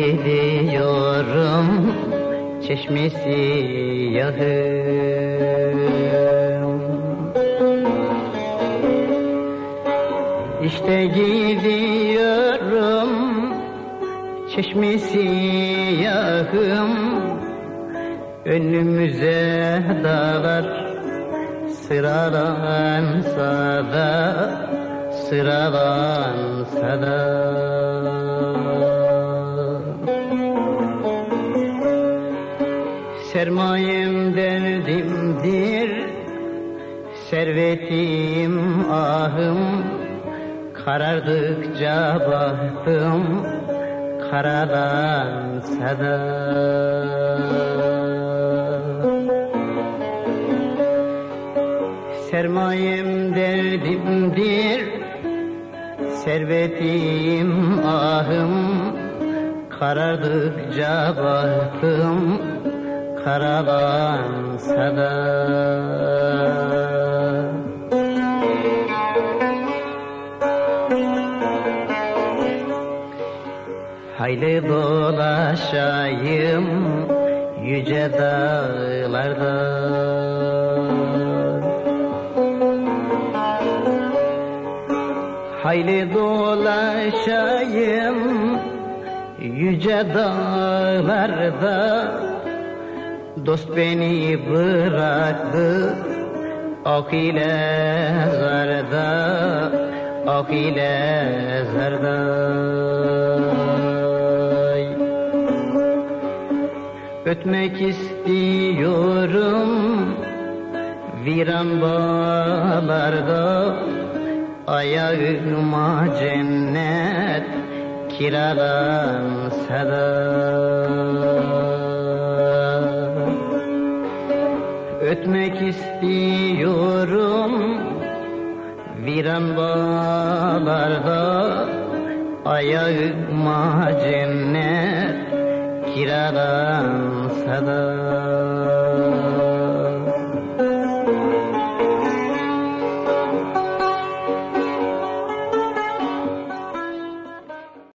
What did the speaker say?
gidiyorum çeşmesi yahım. İşte gidiyorum çeşmesi yahım. Önümüze dağlar sıralansa da, sıralansa da. Sermayem derdimdir, servetim ahım. Karardıkça bahtım karalansa da. Sermayem derdimdir, servetim ahım. Karardıkça bahtım karalansa da. Hayli dolaşayım yüce dağlarda. Hayli dolaşayım yüce dağlarda. Dost beni bıraktı ok ile zarda, ok ile zarda. Ötmek istiyorum viran bağlarda. Ayağıma cennet kiralansa da. Ötmek istiyorum viran bağlarda. Ayağıma cennet kiralansa da.